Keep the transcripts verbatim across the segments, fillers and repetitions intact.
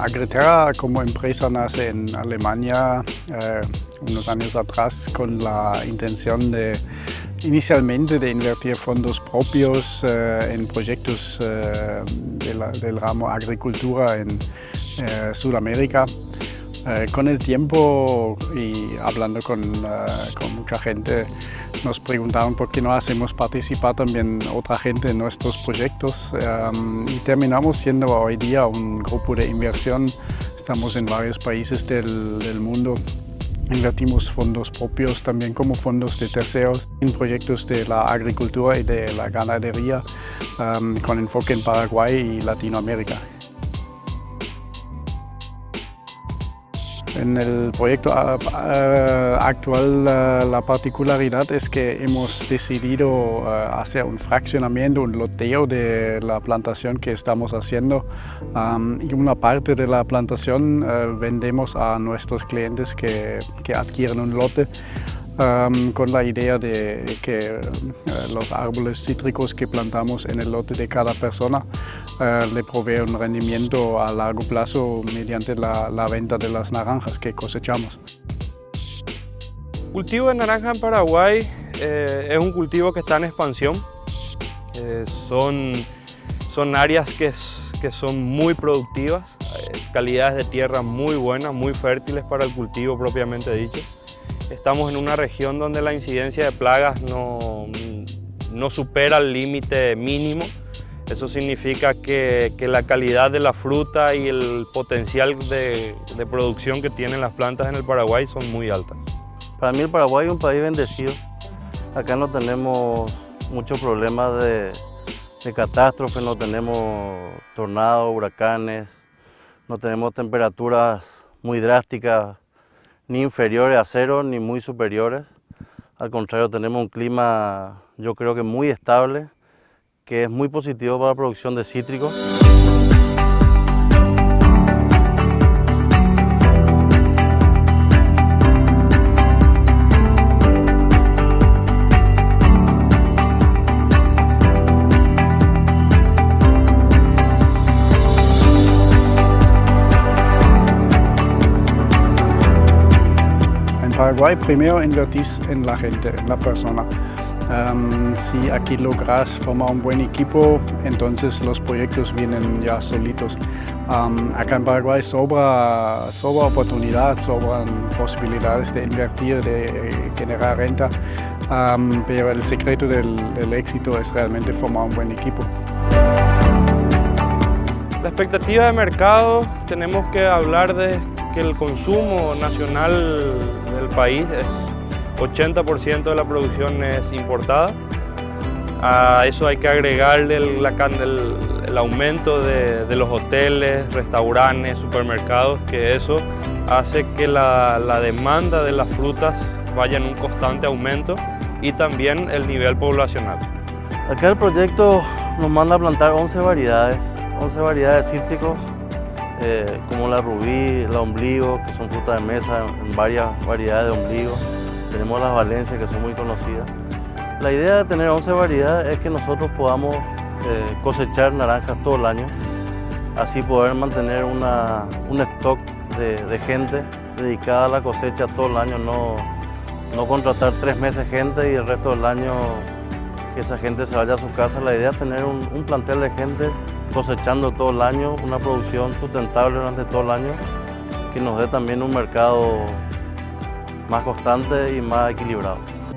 Agriterra como empresa nace en Alemania eh, unos años atrás con la intención de inicialmente de invertir fondos propios eh, en proyectos eh, de la, del ramo agricultura en eh, Sudamérica. Eh, con el tiempo y hablando con, uh, con mucha gente, nos preguntaron por qué no hacemos participar también otra gente en nuestros proyectos um, y terminamos siendo hoy día un grupo de inversión. Estamos en varios países del, del mundo. Invertimos fondos propios también como fondos de terceros en proyectos de la agricultura y de la ganadería um, con enfoque en Paraguay y Latinoamérica. En el proyecto uh, actual uh, la particularidad es que hemos decidido uh, hacer un fraccionamiento, un loteo de la plantación que estamos haciendo um, y una parte de la plantación uh, vendemos a nuestros clientes que, que adquieren un lote. Um, con la idea de que uh, los árboles cítricos que plantamos en el lote de cada persona uh, le provee un rendimiento a largo plazo mediante la, la venta de las naranjas que cosechamos. El cultivo de naranja en Paraguay eh, es un cultivo que está en expansión. Eh, son, son áreas que, que son muy productivas, eh, calidades de tierra muy buenas, muy fértiles para el cultivo propiamente dicho. Estamos en una región donde la incidencia de plagas no, no supera el límite mínimo. Eso significa que, que la calidad de la fruta y el potencial de, de producción que tienen las plantas en el Paraguay son muy altas. Para mí el Paraguay es un país bendecido. Acá no tenemos muchos problemas de, de catástrofes, no tenemos tornados, huracanes, no tenemos temperaturas muy drásticas, ni inferiores a cero, ni muy superiores. Al contrario, tenemos un clima, yo creo que muy estable, que es muy positivo para la producción de cítricos. En Paraguay primero invertís en la gente, en la persona. Um, si aquí logras formar un buen equipo, entonces los proyectos vienen ya solitos. Um, acá en Paraguay sobra, sobra oportunidad, sobran posibilidades de invertir, de generar renta, um, pero el secreto del, del éxito es realmente formar un buen equipo. La expectativa de mercado, tenemos que hablar de que el consumo nacional del país es ochenta por ciento de la producción es importada. A eso hay que agregarle el, la, el, el aumento de, de los hoteles, restaurantes, supermercados, que eso hace que la, la demanda de las frutas vaya en un constante aumento y también el nivel poblacional. Acá el proyecto nos manda a plantar once variedades, once variedades de cítricos, eh, como la rubí, la ombligo, que son frutas de mesa en varias variedades de ombligo. Tenemos las valencias, que son muy conocidas. La idea de tener once variedades es que nosotros podamos eh, cosechar naranjas todo el año, así poder mantener una, un stock de, de gente dedicada a la cosecha todo el año, no, no contratar tres meses gente y el resto del año que esa gente se vaya a su casa. La idea es tener un, un plantel de gente cosechando todo el año, una producción sustentable durante todo el año, que nos dé también un mercado más constante y más equilibrado.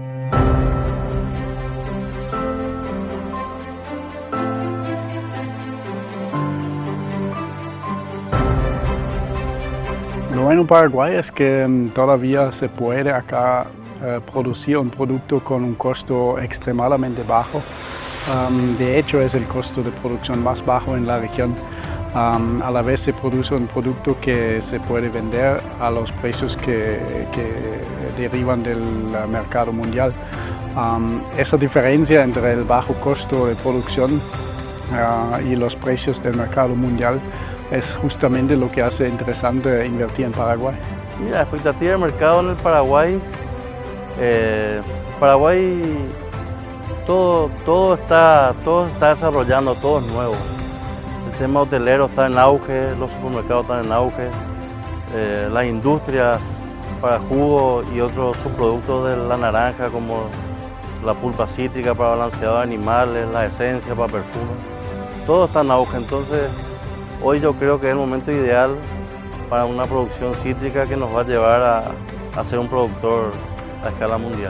Lo bueno en Paraguay es que todavía se puede acá eh, producir un producto con un costo extremadamente bajo. Um, de hecho, es el costo de producción más bajo en la región. Um, a la vez se produce un producto que se puede vender a los precios que, que derivan del mercado mundial. Um, esa diferencia entre el bajo costo de producción uh, y los precios del mercado mundial es justamente lo que hace interesante invertir en Paraguay. Mira, la expectativa de mercado en el Paraguay, eh, Paraguay todo, todo, está, todo se está desarrollando, todo es nuevo. El tema hotelero está en auge, los supermercados están en auge, eh, las industrias para jugo y otros subproductos de la naranja como la pulpa cítrica para balanceado de animales, la esencia para perfume, todo está en auge. Entonces hoy yo creo que es el momento ideal para una producción cítrica que nos va a llevar a, a ser un productor a escala mundial.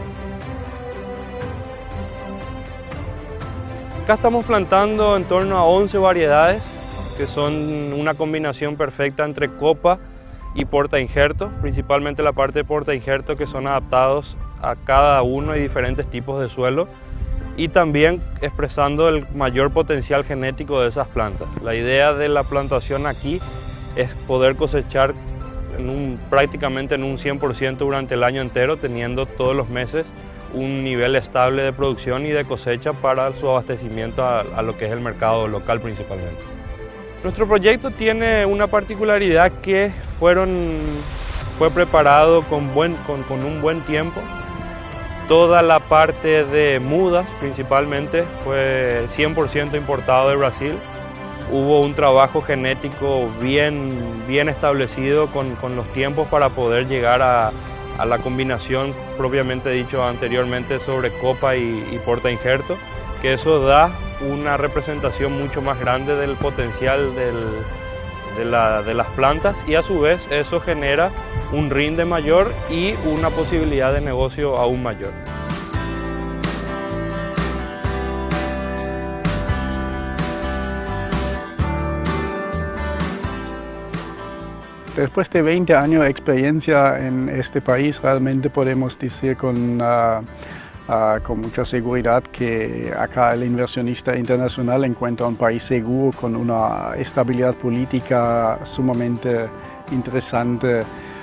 Acá estamos plantando en torno a once variedades, que son una combinación perfecta entre copa y porta injerto, principalmente la parte de porta injerto, que son adaptados a cada uno y diferentes tipos de suelo, y también expresando el mayor potencial genético de esas plantas. La idea de la plantación aquí es poder cosechar en un, prácticamente en un cien por ciento durante el año entero, teniendo todos los meses un nivel estable de producción y de cosecha para su abastecimiento a, a lo que es el mercado local principalmente. Nuestro proyecto tiene una particularidad que fueron, fue preparado con, buen, con, con un buen tiempo. Toda la parte de mudas principalmente fue cien por ciento importado de Brasil. Hubo un trabajo genético bien, bien establecido con, con los tiempos para poder llegar a, a la combinación propiamente dicho anteriormente sobre copa y, y porta injerto, que eso da una representación mucho más grande del potencial del, de, la, de las plantas, y a su vez eso genera un rinde mayor y una posibilidad de negocio aún mayor. Después de veinte años de experiencia en este país, realmente podemos decir con, uh, uh, con mucha seguridad que acá el inversionista internacional encuentra un país seguro, con una estabilidad política sumamente interesante,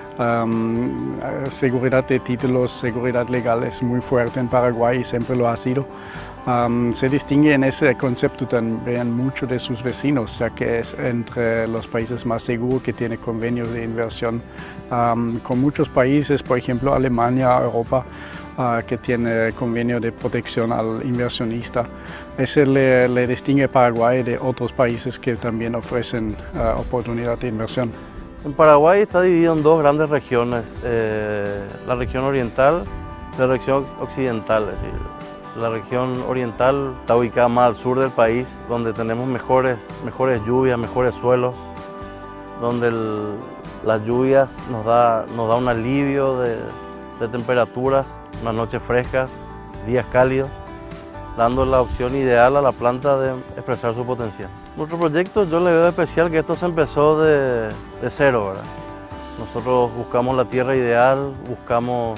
um, seguridad de títulos, seguridad legal es muy fuerte en Paraguay y siempre lo ha sido. Um, se distingue en ese concepto también mucho de sus vecinos, ya que es entre los países más seguros, que tiene convenios de inversión um, con muchos países, por ejemplo Alemania, Europa, uh, que tiene convenio de protección al inversionista. Ese le, le distingue Paraguay de otros países que también ofrecen uh, oportunidad de inversión. En Paraguay está dividido en dos grandes regiones, eh, la región oriental y la región occidental. Es decir, la región oriental está ubicada más al sur del país, donde tenemos mejores, mejores lluvias, mejores suelos, donde el, las lluvias nos da, nos da un alivio de, de temperaturas, unas noches frescas, días cálidos, dando la opción ideal a la planta de expresar su potencial. Nuestro proyecto, yo le veo de especial que esto se empezó de, de cero, ¿verdad? Nosotros buscamos la tierra ideal, buscamos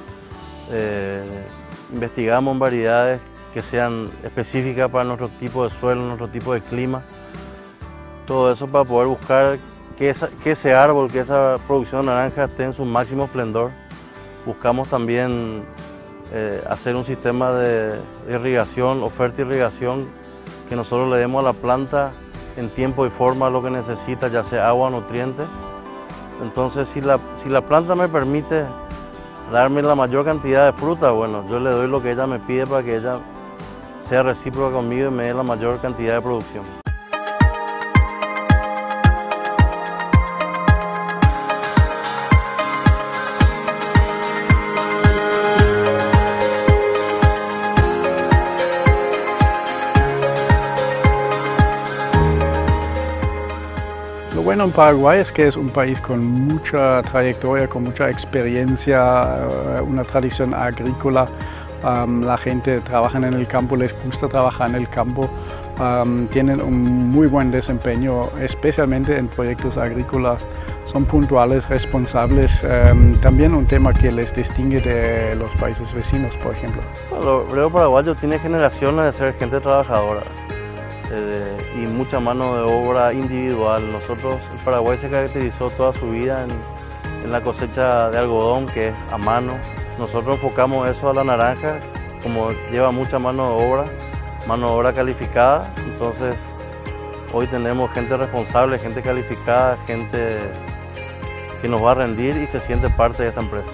eh, investigamos variedades que sean específicas para nuestro tipo de suelo, nuestro tipo de clima. Todo eso para poder buscar que, esa, que ese árbol, que esa producción de naranja esté en su máximo esplendor. Buscamos también eh, hacer un sistema de irrigación, oferta de irrigación, que nosotros le demos a la planta en tiempo y forma lo que necesita, ya sea agua o nutrientes. Entonces, si la, si la planta me permite darme la mayor cantidad de fruta, bueno, yo le doy lo que ella me pide para que ella sea recíproca conmigo y me dé la mayor cantidad de producción. Lo bueno en Paraguay es que es un país con mucha trayectoria, con mucha experiencia, una tradición agrícola. Um, la gente trabaja en el campo, les gusta trabajar en el campo, um, tienen un muy buen desempeño, especialmente en proyectos agrícolas. Son puntuales, responsables, um, también un tema que les distingue de los países vecinos, por ejemplo. Bueno, el obrero paraguayo tiene generaciones de ser gente trabajadora. Eh, y mucha mano de obra individual. Nosotros, el Paraguay se caracterizó toda su vida en, en la cosecha de algodón, que es a mano. Nosotros enfocamos eso a la naranja, como lleva mucha mano de obra, mano de obra calificada. Entonces, hoy tenemos gente responsable, gente calificada, gente que nos va a rendir y se siente parte de esta empresa.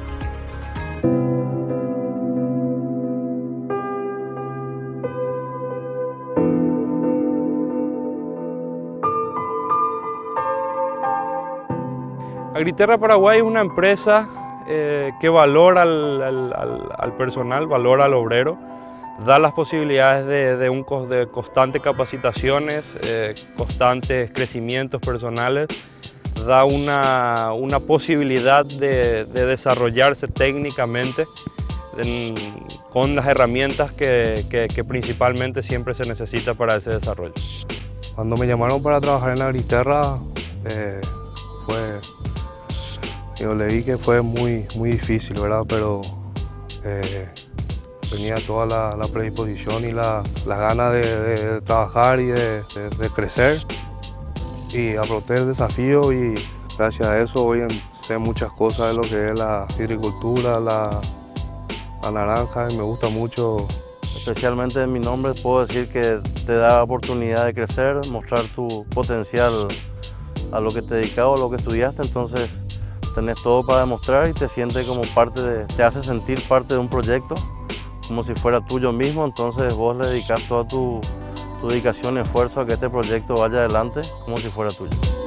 Agriterra Paraguay es una empresa eh, que valora al, al, al, al personal, valora al obrero, da las posibilidades de, de, un, de constantes capacitaciones, eh, constantes crecimientos personales, da una, una posibilidad de, de desarrollarse técnicamente en, con las herramientas que, que, que principalmente siempre se necesita para ese desarrollo. Cuando me llamaron para trabajar en Agriterra, eh, fue, yo le vi que fue muy, muy difícil, ¿verdad? Pero eh, tenía toda la, la predisposición y la, las ganas de, de, de trabajar y de, de, de crecer. Y afronté el desafío y gracias a eso hoy sé muchas cosas de lo que es la agricultura, la, la naranja, y me gusta mucho. Especialmente en mi nombre puedo decir que te da oportunidad de crecer, mostrar tu potencial a lo que te dedicas o a lo que estudiaste, entonces tenés todo para demostrar y te sientes como parte de, te hace sentir parte de un proyecto, como si fuera tuyo mismo, entonces vos le dedicas toda tu, tu dedicación y esfuerzo a que este proyecto vaya adelante como si fuera tuyo.